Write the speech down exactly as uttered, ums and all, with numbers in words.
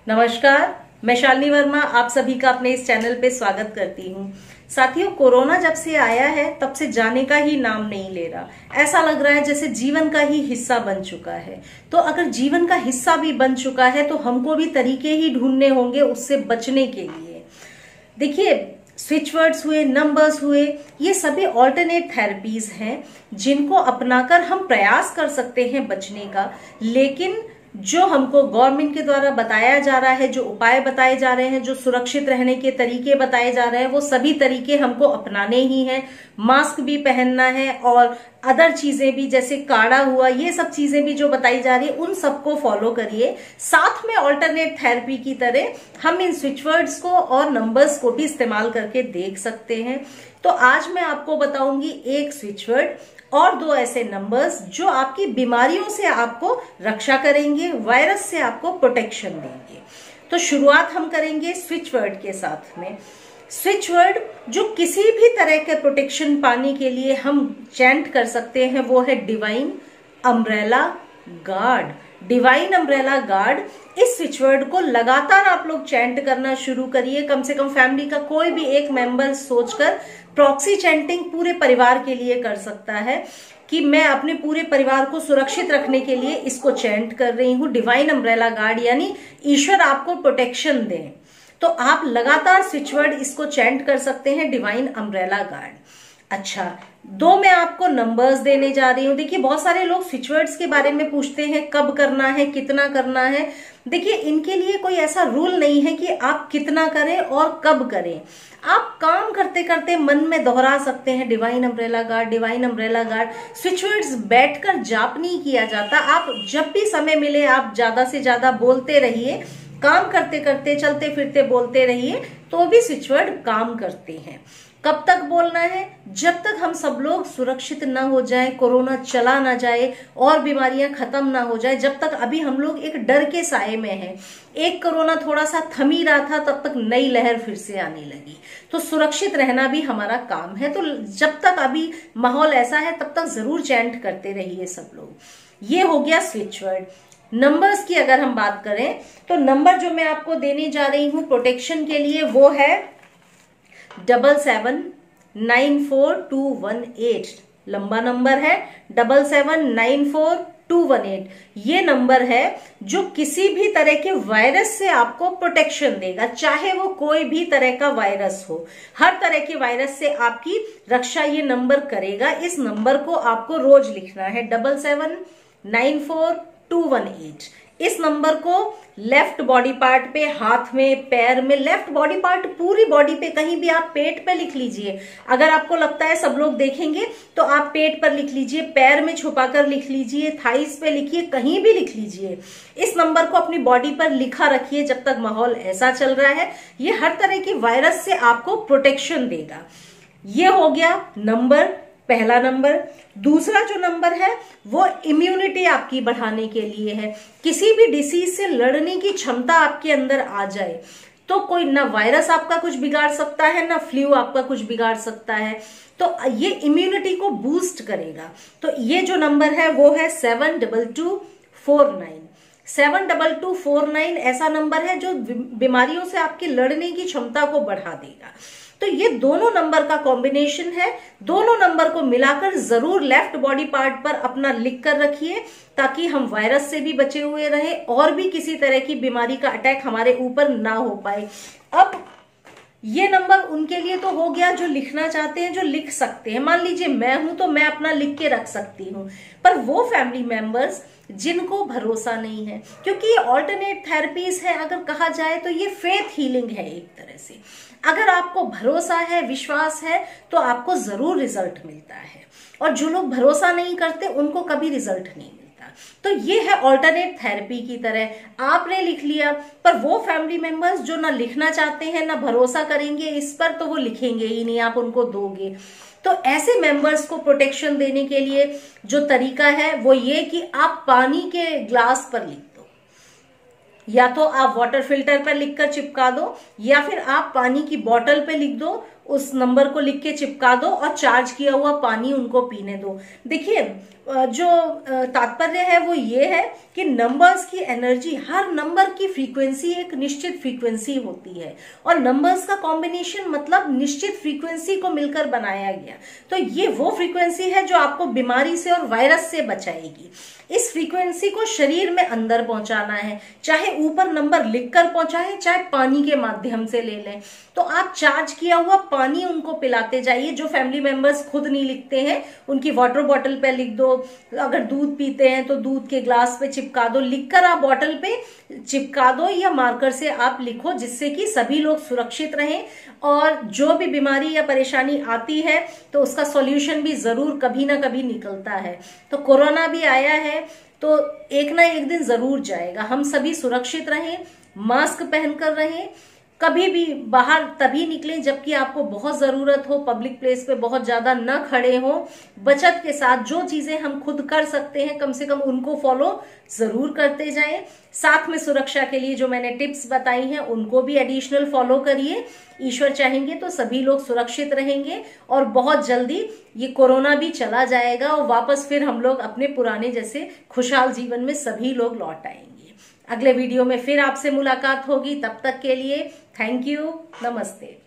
नमस्कार, मैं शालिनी वर्मा आप सभी का अपने इस चैनल पे स्वागत करती हूँ। साथियों, कोरोना जब से आया है तब से जाने का ही नाम नहीं ले रहा। ऐसा लग रहा है जैसे जीवन का ही हिस्सा बन चुका है। तो अगर जीवन का हिस्सा भी बन चुका है तो हमको भी तरीके ही ढूंढने होंगे उससे बचने के लिए। देखिए, स्विच वर्ड्स हुए, नंबर्स हुए, ये सभी ऑल्टरनेट थेरेपीज हैं जिनको अपनाकर हम प्रयास कर सकते हैं बचने का। लेकिन जो हमको गवर्नमेंट के द्वारा बताया जा रहा है, जो उपाय बताए जा रहे हैं, जो सुरक्षित रहने के तरीके बताए जा रहे हैं, वो सभी तरीके हमको अपनाने ही हैं। मास्क भी पहनना है और अदर चीजें भी, जैसे काढ़ा हुआ, ये सब चीजें भी जो बताई जा रही है उन सबको फॉलो करिए। साथ में ऑल्टरनेट थेरेपी की तरह हम इन स्विच वर्ड्स को और नंबर्स को भी इस्तेमाल करके देख सकते हैं। तो आज मैं आपको बताऊंगी एक स्विच वर्ड और दो ऐसे नंबर्स जो आपकी बीमारियों से आपको रक्षा करेंगे, वायरस से आपको प्रोटेक्शन देंगे। तो शुरुआत हम करेंगे स्विच वर्ड के साथ में। स्विच वर्ड जो किसी भी तरह के प्रोटेक्शन पाने के लिए हम चैंट कर सकते हैं वो है divine umbrella guard. Divine umbrella guard, इस स्विच वर्ड को लगातार आप लोग चैंट करना शुरू करिए। कम से कम फैमिली का कोई भी एक मेंबर सोचकर प्रॉक्सी चैंटिंग पूरे परिवार के लिए कर सकता है कि मैं अपने पूरे परिवार को सुरक्षित रखने के लिए इसको चैंट कर रही हूं। डिवाइन अम्ब्रेला गार्ड यानी ईश्वर आपको प्रोटेक्शन दें। तो आप लगातार स्विच वर्ड इसको चैंट कर सकते हैं, डिवाइन अम्ब्रेला गार्ड। अच्छा, दो मैं आपको नंबर्स देने जा रही हूँ। देखिए, बहुत सारे लोग स्विच वर्ड्स के बारे में पूछते हैं, कब करना है, कितना करना है। देखिए, इनके लिए कोई ऐसा रूल नहीं है कि आप कितना करें और कब करें। आप काम करते करते मन में दोहरा सकते हैं divine umbrella guard, divine umbrella guard. Switch words बैठकर जाप नहीं किया जाता। आप जब भी समय मिले आप ज्यादा से ज्यादा बोलते रहिए। काम करते करते, चलते फिरते बोलते रहिए तो भी स्विच वर्ड काम करते हैं। कब तक बोलना है? जब तक हम सब लोग सुरक्षित ना हो जाए, कोरोना चला ना जाए और बीमारियां खत्म ना हो जाए। जब तक अभी हम लोग एक डर के साए में हैं, एक कोरोना थोड़ा सा थम ही रहा था, तब तक नई लहर फिर से आने लगी। तो सुरक्षित रहना भी हमारा काम है। तो जब तक अभी माहौल ऐसा है तब तक जरूर चैंट करते रहिए सब लोग। ये हो गया स्विच वर्ड। नंबर्स की अगर हम बात करें तो नंबर जो मैं आपको देने जा रही हूं प्रोटेक्शन के लिए वो है double seven nine four two one eight. लंबा नंबर है double seven nine four two one eight. ये नंबर है जो किसी भी तरह के वायरस से आपको प्रोटेक्शन देगा, चाहे वो कोई भी तरह का वायरस हो। हर तरह के वायरस से आपकी रक्षा ये नंबर करेगा। इस नंबर को आपको रोज लिखना है, double seven nine four two one eight. इस नंबर को लेफ्ट बॉडी पार्ट पे, हाथ में, पैर में, लेफ्ट बॉडी पार्ट, पूरी बॉडी पे, कहीं भी आप पेट पे लिख लीजिए। अगर आपको लगता है सब लोग देखेंगे तो आप पेट पर लिख लीजिए, पैर में छुपाकर लिख लीजिए, थाइस पे लिखिए, कहीं भी लिख लीजिए। इस नंबर को अपनी बॉडी पर लिखा रखिए जब तक माहौल ऐसा चल रहा है। ये हर तरह के वायरस से आपको प्रोटेक्शन देगा। ये हो गया नंबर, पहला नंबर। दूसरा जो नंबर है वो इम्यूनिटी आपकी बढ़ाने के लिए है। किसी भी डिसीज से लड़ने की क्षमता आपके अंदर आ जाए तो कोई ना वायरस आपका कुछ बिगाड़ सकता है, ना फ्लू आपका कुछ बिगाड़ सकता है। तो ये इम्यूनिटी को बूस्ट करेगा। तो ये जो नंबर है वो है seven double two four nine. Seven double two four nine ऐसा नंबर है जो बीमारियों से आपकी लड़ने की क्षमता को बढ़ा देगा। तो ये दोनों नंबर का कॉम्बिनेशन है। दोनों नंबर को मिलाकर जरूर लेफ्ट बॉडी पार्ट पर अपना लिख कर रखिए ताकि हम वायरस से भी बचे हुए रहे और भी किसी तरह की बीमारी का अटैक हमारे ऊपर ना हो पाए। अब ये नंबर उनके लिए तो हो गया जो लिखना चाहते हैं, जो लिख सकते हैं। मान लीजिए मैं हूं तो मैं अपना लिख के रख सकती हूं, पर वो फैमिली मेंबर्स जिनको भरोसा नहीं है, क्योंकि ये ऑल्टरनेट थेरेपीज है, अगर कहा जाए तो ये फेथ हीलिंग है एक तरह से। अगर आपको भरोसा है, विश्वास है तो आपको जरूर रिजल्ट मिलता है, और जो लोग भरोसा नहीं करते उनको कभी रिजल्ट नहीं मिलता। तो ये है ऑल्टरनेट थेरेपी की तरह। आपने लिख लिया, पर वो फैमिली मेंबर्स जो ना लिखना चाहते हैं, ना भरोसा करेंगे इस पर, तो वो लिखेंगे ही नहीं, आप उनको दोगे। तो ऐसे मेंबर्स को प्रोटेक्शन देने के लिए जो तरीका है वो ये कि आप पानी के ग्लास पर लिख दो। या तो आप वाटर फिल्टर पर लिखकर चिपका दो, या फिर आप पानी की बोतल पे लिख दो, उस नंबर को लिख के चिपका दो और चार्ज किया हुआ पानी उनको पीने दो। देखिए, जो तात्पर्य है वो ये है कि नंबर्स की एनर्जी, हर नंबर की फ्रीक्वेंसी एक निश्चित फ्रीक्वेंसी होती है, और नंबर्स का कॉम्बिनेशन मतलब निश्चित फ्रीक्वेंसी को मिलकर बनाया गया। तो ये वो फ्रीक्वेंसी है जो आपको बीमारी से और वायरस से बचाएगी। इस फ्रीक्वेंसी को शरीर में अंदर पहुंचाना है, चाहे ऊपर नंबर लिखकर पहुंचाएं, चाहे पानी के माध्यम से ले लें। तो आप चार्ज किया हुआ पानी उनको पिलाते जाइए। जो फैमिली मेंबर्स खुद नहीं लिखते हैं, उनकी वाटर बॉटल पे लिख दो। अगर दूध पीते हैं तो दूध के ग्लास पे चिपका दो, लिखकर आप बॉटल पे चिपका दो, या मार्कर से आप लिखो, जिससे कि सभी लोग सुरक्षित रहें। और जो भी बीमारी या परेशानी आती है तो उसका सॉल्यूशन भी जरूर कभी ना कभी निकलता है। तो कोरोना भी आया है तो एक ना एक दिन जरूर जाएगा। हम सभी सुरक्षित रहें, मास्क पहनकर रहें, कभी भी बाहर तभी निकलें जबकि आपको बहुत जरूरत हो, पब्लिक प्लेस पे बहुत ज्यादा न खड़े हो। बचत के साथ जो चीजें हम खुद कर सकते हैं कम से कम उनको फॉलो जरूर करते जाएं। साथ में सुरक्षा के लिए जो मैंने टिप्स बताई हैं उनको भी एडिशनल फॉलो करिए। ईश्वर चाहेंगे तो सभी लोग सुरक्षित रहेंगे और बहुत जल्दी ये कोरोना भी चला जाएगा और वापस फिर हम लोग अपने पुराने जैसे खुशहाल जीवन में सभी लोग लौट आएंगे। अगले वीडियो में फिर आपसे मुलाकात होगी। तब तक के लिए थैंक यू, नमस्ते।